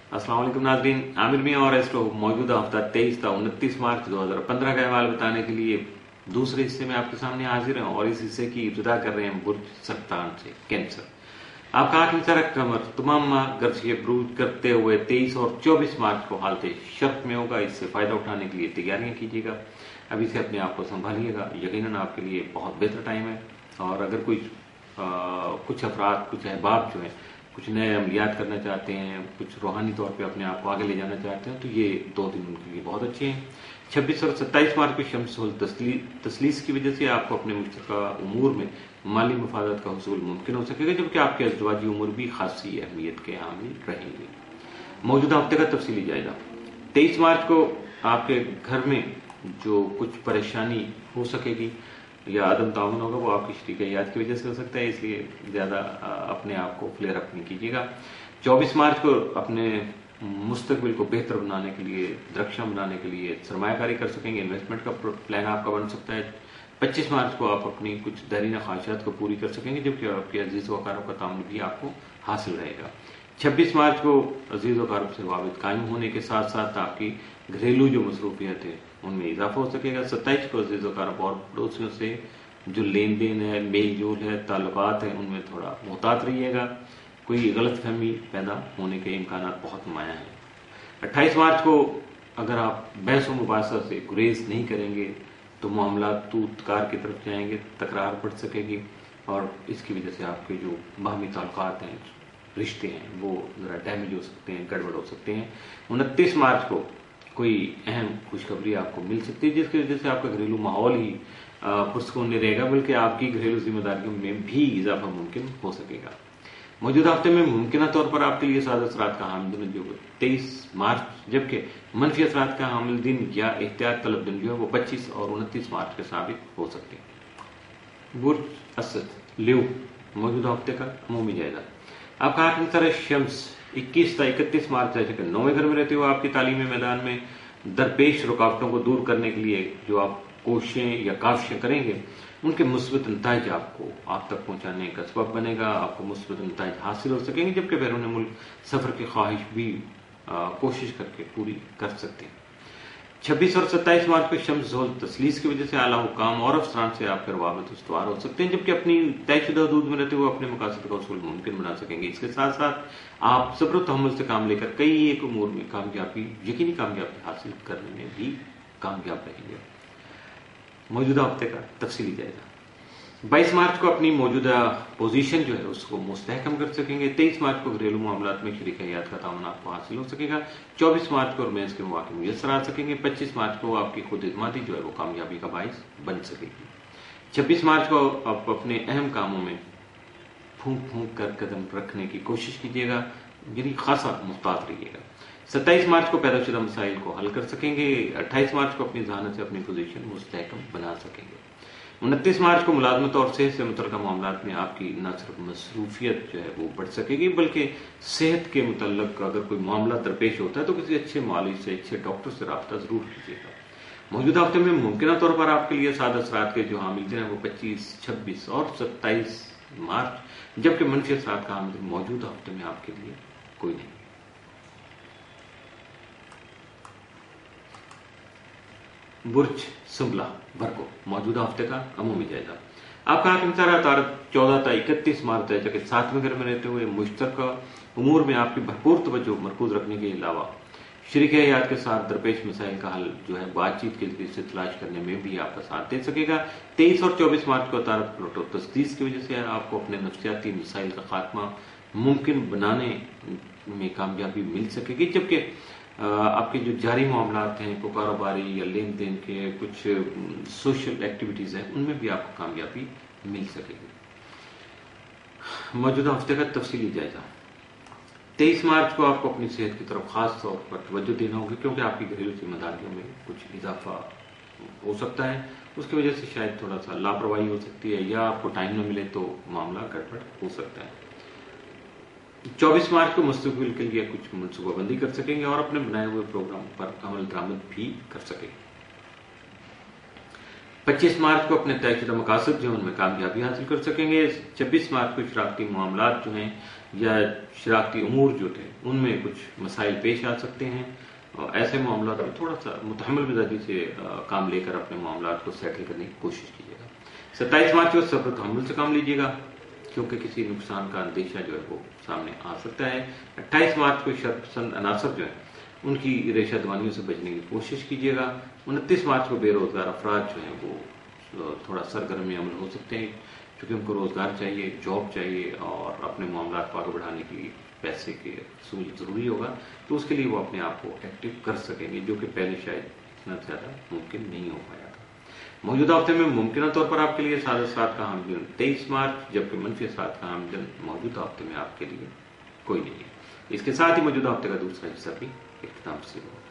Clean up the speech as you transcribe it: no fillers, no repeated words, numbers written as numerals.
अस्सलाम वालेकुम नाज़रीन, आमिर मियां और एस्ट्रो मौजूदा हफ्ता 23 था 29 मार्च 2015 का अहवाल बताने के लिए दूसरे हिस्से में आपके सामने हाजिर हैं और इस हिस्से की इब्तिदा कर रहे हैं बुर्ज सरतान से कैंसर। आपका आखिरी तरह कमर तमाम माह गर्जिए ब्रूज करते हुए 23 और 24 मार्च को हालत शर्त में होगा। इससे फायदा उठाने के लिए तैयारियां कीजिएगा। अभी से अपने आप को संभालिएगा, यकीनन आपके लिए बहुत बेहतर टाइम है। और अगर कुछ अफराद, कुछ अहबाब जो है कुछ नए अमलियात करना चाहते हैं, कुछ रूहानी तौर पे अपने आप को आगे ले जाना चाहते हैं, तो ये 2 दिन उनके लिए बहुत अच्छे हैं। 26 और 27 मार्च को शम्स तस्लीस की वजह से आपको अपने मुश्तरका उमूर में माली मफादत का हुसूल मुमकिन हो सकेगा, जबकि आपके अज़दवाजी उमूर भी खासी अहमियत के हामिल रहेंगे। मौजूदा हफ्ते का तफसीली जायजा। 23 मार्च को आपके घर में जो कुछ परेशानी हो सकेगी या अदम ताउन होगा, वो आपकी शरीक याद की वजह से हो सकता है, इसलिए ज्यादा अपने आप को फ्लेयर अप नहीं कीजिएगा। 24 मार्च को अपने मुस्तकबिल को बेहतर बनाने के लिए, दरख्शां बनाने के लिए सरमायाकारी कर सकेंगे, इन्वेस्टमेंट का प्लान आपका बन सकता है। 25 मार्च को आप अपनी कुछ दरीना ख्वाहिशात को पूरी कर सकेंगे, जबकि आपके अजीज वकारों का ताउन भी आपको हासिल रहेगा। 26 मार्च को अजीज वकारों से रवाबित कायम होने के साथ साथ आपकी घरेलू जो मसरूफियत है उनमें इजाफा हो सकेगा। 27 को अजीज वकारों और पड़ोसियों से जो लेन देन है, मेल जोल है, ताल्लुकात है, उनमें थोड़ा मोहतात रहिएगा। कोई गलत फहमी पैदा होने के इम्कान बहुत नुमाया है। 28 मार्च को अगर आप बहस व मुबासा से गुरेज नहीं करेंगे तो मामला तूतकार की तरफ जाएंगे, तकरार बढ़ सकेगी और इसकी वजह से आपके जो बाहमी ताल्लुकात हैं, रिश्ते हैं, वो जरा डैमेज हो सकते हैं, गड़बड़ हो सकते हैं। 29 मार्च को कोई अहम खुशखबरी आपको मिल सकती है, जिसकी वजह से आपका घरेलू माहौल ही पुरस्कून नहीं रहेगा, बल्कि आपकी घरेलू जिम्मेदारियों में भी इजाफा मुमकिन हो सकेगा। मौजूदा हफ्ते में मुमकिन तौर पर आपके लिए साद असरात का हामिल दिन जो 23 मार्च, जबकि मनफी असरात का हामिल दिन या एहतियात तलब दिन जो है वो 25 और 29 मार्च के साबित हो सकते हैं। बुर्ज असद लियो मौजूदा हफ्ते का अमूमी जायजा। आपका आखिरी तरह शम्स 21 से 31 मार्च तक 9वें घर में रहते हुए आपकी तालीमी मैदान में दरपेश रुकावटों को दूर करने के लिए जो आप कोशिशें या काविशें करेंगे, उनके मुस्बत नताइज आपको आप तक पहुंचाने का सबब बनेगा। आपको मुस्बत नताइज हासिल हो सकेंगे, जबकि बैरून मुल्क सफर की ख्वाहिश भी कोशिश करके पूरी कर सकते हैं। 26 और 27 मार्च को शम्स ज़ोल तस्लीस की वजह से आला हुकाम और अफसरान से आपके रवाबत उस्तवार हो सकते हैं, जबकि अपनी तयशुदा हदूद में रहते हुए अपने मकासद का उसूल मुमकिन बना सकेंगे। इसके साथ साथ आप सब्र तहम्मुल से काम लेकर कई एक उमूर में कामयाबी, यकीनी कामयाबी हासिल करने में भी कामयाब रहेंगे। मौजूदा हफ्ते का तफसीली जायजा। 22 मार्च को अपनी मौजूदा पोजीशन जो है उसको मुस्तहकम कर सकेंगे। 23 मार्च को घरेलू मामलात में शरीक हयात का ताउन आपको हासिल हो सकेगा। 24 मार्च को रोमांस के मौके मुयस्सर आ सकेंगे। 25 मार्च को आपकी खुद इत्मादी जो है वो कामयाबी का बाइस बन सकेगी। 26 मार्च को आप अपने अहम कामों में फूंक फूंक कर कदम रखने की कोशिश कीजिएगा, यानी खासा मुहतात रहिएगा। 27 मार्च को पैदाशुदा मसाइल को हल कर सकेंगे। 28 मार्च को अपनी जहानत से अपनी पोजीशन मुस्तहकम बना सकेंगे। 29 मार्च को मुलाजमत और सेहत से मुतल्लिक़ मामलात में आपकी न सिर्फ मसरूफियत जो है वो बढ़ सकेगी, बल्कि सेहत के मुतल्लिक़ अगर कोई मामला दरपेश होता है तो किसी अच्छे मालिज से, अच्छे डॉक्टर से रब्ता जरूर कीजिएगा। मौजूदा हफ्ते में मुमकिन तौर पर आपके लिए साद असरात के जो हामिल दिन है वो 25, 26 और 27 मार्च, जबकि मनफी असरात का हामिल दिन मौजूदा हफ्ते में आपके लिए कोई नहीं। बुर्ज सुंबला वर्गो मौजूदा हफ्ते का अमूमी जायजा। आपका आखिरी तारीख 14 से 31 मार्च तक के 7वें घर में रहते हुए मुश्तरका उमूर में आपकी भरपूर तवज्जो मरकूज रखने के अलावा शरीक हयात के साथ दरपेश मसाइल का हल जो है बातचीत के जरिए से तलाश करने में भी आपका साथ दे सकेगा। 23 और 24 मार्च को तारक तस्दीस की वजह से आपको अपने नफ्सियाती मसाइल का खात्मा मुमकिन बनाने में कामयाबी मिल सकेगी, जबकि आपके जो जारी मामलात हैं, कारोबारी या लेन देन के कुछ सोशल एक्टिविटीज हैं, उनमें भी आपको कामयाबी मिल सकेगी। मौजूदा हफ्ते का तफसीली जायजा। 23 मार्च को आपको अपनी सेहत की तरफ खास तौर पर तवज्जो देना होगी, क्योंकि आपकी घरेलू जिम्मेदारियों में कुछ इजाफा हो सकता है। उसकी वजह से शायद थोड़ा सा लापरवाही हो सकती है या आपको टाइम न मिले तो मामला गड़बड़ हो सकता है। 24 मार्च को मुस्तकबिल के लिए कुछ मनसूबाबंदी कर सकेंगे और अपने बनाए हुए प्रोग्राम पर अमल दरामद भी कर सकेंगे। 25 मार्च को अपने तयशुदा मकासद जो उनमें कामयाबी हासिल कर सकेंगे। 26 मार्च को शरारती मामलात जो हैं या शरारती उमूर जो थे उनमें कुछ मसाइल पेश आ सकते हैं, और ऐसे मामलात में थोड़ा सा मुतहम्मिल मिजाजी से काम लेकर अपने मामलात को सेटल करने की कोशिश कीजिएगा। 27 मार्च को सब्र तहम्मुल से काम लीजिएगा, क्योंकि किसी नुकसान का अंदेशा जो है वो सामने आ सकता है। 28 मार्च को शरपसंद अनासर जो है उनकी रेशा दवानियों से बचने की कोशिश कीजिएगा। 29 मार्च को बेरोजगार अफराद जो हैं वो थोड़ा सरगर्म अमल हो सकते हैं, क्योंकि उनको रोजगार चाहिए, जॉब चाहिए और अपने मामला को आगे बढ़ाने की पैसे की सूझ जरूरी होगा, तो उसके लिए वो अपने आप को एक्टिव कर सकेंगे, जो कि पहले शायद इतना ज्यादा मुमकिन नहीं हो पाया था। मौजूदा हफ्ते में मुमकिन तौर पर आपके लिए 7 का हामिल 23 मार्च, जबकि मनफी 7 का हामिल मौजूदा हफ्ते में आपके लिए कोई नहीं है। इसके साथ ही मौजूदा हफ्ते का दूसरा हिस्सा भी इख्तिताम से हो।